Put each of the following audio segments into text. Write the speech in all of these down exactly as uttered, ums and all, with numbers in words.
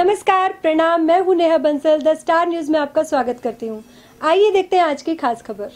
नमस्कार, प्रणाम। मैं हूं Neha Bansal. The Star News में आपका स्वागत करती हूं। आइए देखते हैं आज की खास खबर।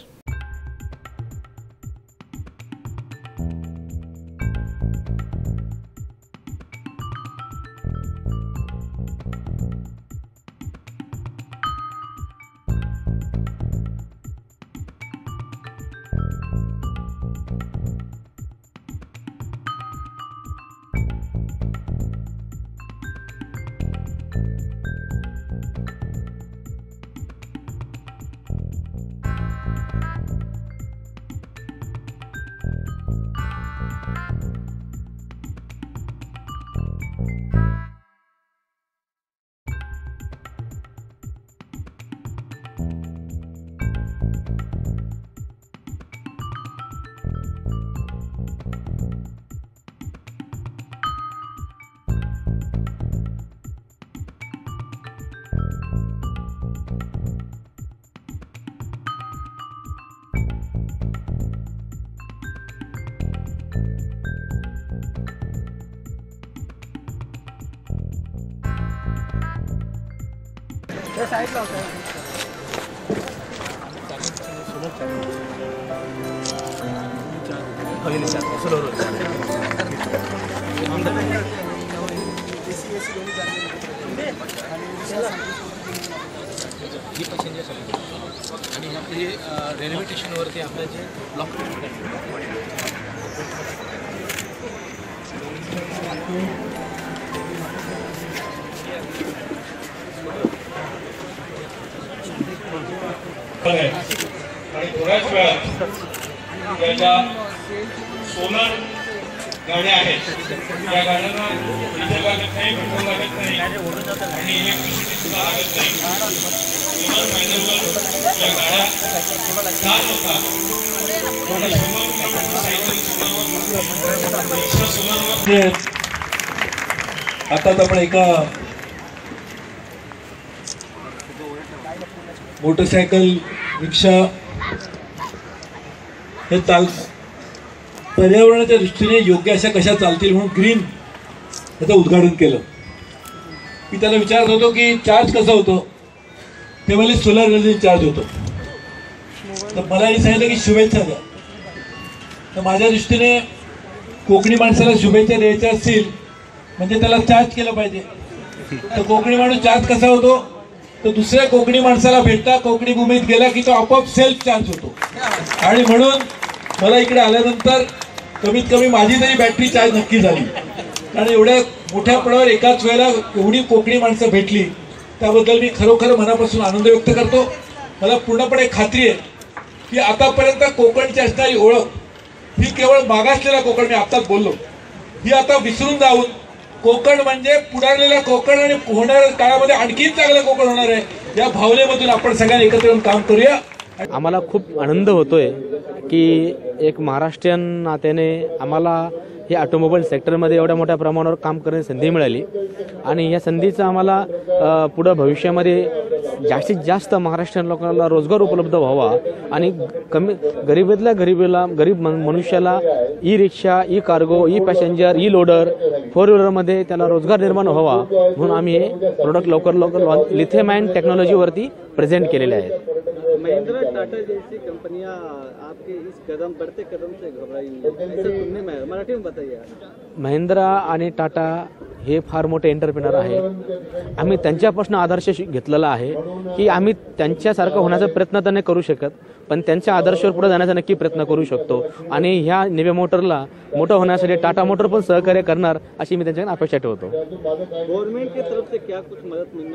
साइडला होता आणि रेल्वे स्टेशनवरती आपलं जे ब्लॉक आणि थोड्याच वेळात ज्या सोलर गाड्या आहेत त्या गाड्यांना डिझेल लागत नाही, पेट्रोल लागत नाही आणि इलेक्ट्रिसिटी सुद्धा लागत नाही। विमान मार्गावर या गाड्या चार होतात। शंभर किलोमीटर सायकल सोलरवर आता आपण एका मोटरसायकल रिक्षा हे चाल पर्यावरणाच्या दृष्टीने योग्य अशा कशा चालतील म्हणून ग्रीन याचं उद्घाटन केलं। मी त्याला विचारत होतो की चार्ज कसं होतं, ते म्हणजे सोलर एनर्जी चार्ज होतो। तर मला हे सांगितलं की शुभेच्छा द्या। तर माझ्या दृष्टीने कोकणी माणसाला शुभेच्छा द्यायच्या असतील म्हणजे त्याला चार्ज केलं पाहिजे। तर कोकणी माणूस चार्ज कसा होतो, तर दुसऱ्या कोकणी माणसाला भेटता कोकणी भूमीत गेला की तो आपोआप सेल्फ चार्ज होतो। आणि म्हणून मला इकडे आल्यानंतर कमीत कमी माझी तरी बॅटरी चार्ज नक्की झाली, कारण एवढ्या मोठ्या पडावर एकाच वेळेला एवढी कोकणी माणसं भेटली त्याबद्दल मी खरोखर मनापासून आनंद व्यक्त करतो। मला पूर्णपणे खात्री आहे की आतापर्यंत कोकणची असणारी ओळख ही केवळ मागासलेला कोकण, मी आताच बोललो, ही आता विसरून जाऊन कोकण म्हणजे पुढारलेला कोकण आणि होणाऱ्या काळामध्ये आणखीन चांगलं कोकण होणार आहे, या भावनेमधून आपण सगळ्यांनी एकत्र येऊन काम करूया। आम्हाला खूप आनंद होतोय की एक महाराष्ट्रीयन नात्याने आम्हाला हे ऑटोमोबाईल सेक्टरमध्ये एवढ्या मोठ्या प्रमाणावर काम करण्याची संधी मिळाली आणि या संधीचा आम्हाला पुढे भविष्यामध्ये जास्तीत जास्त महाराष्ट्रीयन लोकांना रोजगार उपलब्ध व्हावा आणि कमी गरीबातल्या गरीबीला गरीब मनुष्याला e rickshaw, e cargo, e passenger, e loader, four व्हीलरमध्ये त्याला रोजगार निर्माण व्हावा म्हणून आम्ही हे प्रोडक्ट लवकर लवकर लॉन्च लिथियम आयन टेक्नॉलॉजीवरती प्रेझेंट केलेले आहेत। महिंद्रा टाटा जैसी कंपनियां आपके इस कदम बढ़ते कदम से घबराएंगी, ऐसा तुमने मराठी में बताइए। महिंद्रा आणि टाटा हे फार मोठे एंटरप्रेनर आहे। आम्ही त्यांच्यापासून आदर्श घेतलेला आहे की आम्ही त्यांच्यासारखं होण्याचा प्रयत्न तर नाही करू शकत, पण त्यांच्या आदर्शावर पुढे जाण्याचा नक्की प्रयत्न करू शकतो आणि ह्या निव्या मोटरला मोठं होण्यासाठी टाटा मोटर पण सहकार्य करणार अशी मी त्यांच्याकडे अपेक्षा ठेवतो। गवर्नमेंट की तरफ से क्या कुछ मदद मिलने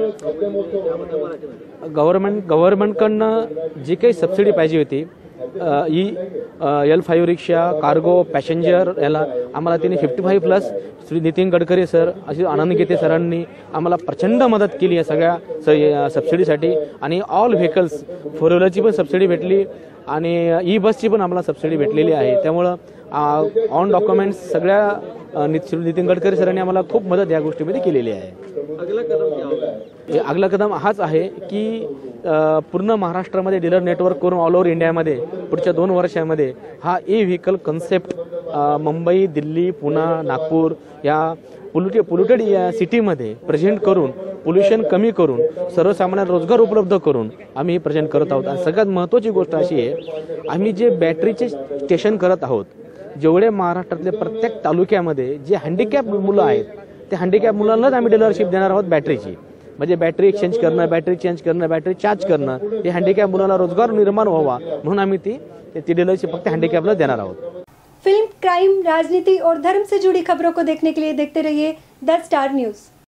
वाला है? गव्हर्नमेंट गव्हर्नमेंटकडनं जी काही सबसिडी पाहिजे होती E L five rickshaw, cargo, passenger याला आम्हाला त्यांनी fifty five plus Shri Nitin Gadkari sir अशी आनंद गीते सरांनी आम्हाला प्रचंड मदत केली आहे सगळ्या सबसिडीसाठी आणि ऑल व्हेकल्स फोर व्हीलरची पण सबसिडी भेटली आणि ई बसची पण आम्हाला सबसिडी भेटलेली आहे। त्यामुळं ऑन डॉक्युमेंट्स सगळ्या नितीन गडकरी सरांनी आम्हाला खूप मदत या गोष्टीमध्ये केलेली आहे। अगला कदम क्या होगा? अगला कदम हाच आहे की पूर्ण महाराष्ट्रामध्ये डीलर नेटवर्क करून ऑल ओव्हर इंडियामध्ये पुढच्या दोन वर्षामध्ये हा e vehicle concept Mumbai, Delhi, Pune, Nagpur या पोल्युटे पोल्युटेड सिटीमध्ये प्रेझेंट करून पोल्युशन कमी करून सर्वसामान्यांना रोजगार उपलब्ध करून आम्ही हे प्रेझेंट करत आहोत. आणि सगळ्यात महत्त्वाची गोष्ट अशी आहे, आम्ही जे बॅटरीचे स्टेशन करत आहोत, जेवढे महाराष्ट्रातले प्रत्येक तालुक्यामध्ये जे हँडिकॅप मुलं आहेत त्या हँडिकॅप मुलांनाच आम्ही डीलरशिप देणार आहोत बॅटरीची. म्हणजे बॅटरी एक्सचेंज करणं, बॅटरी चेंज करणं, बॅटरी चार्ज करणं, हे हँडिकॅप मुलांना रोजगार निर्माण व्हावा म्हणून आम्ही ती ती डीलरशिप फक्त हँडिकॅपला देणार आहोत. फिल्म, क्राइम, राजनीति और धर्म से जुड़ी खबरों को देखने के लिए देखते रहिए द स्टार न्यूज़.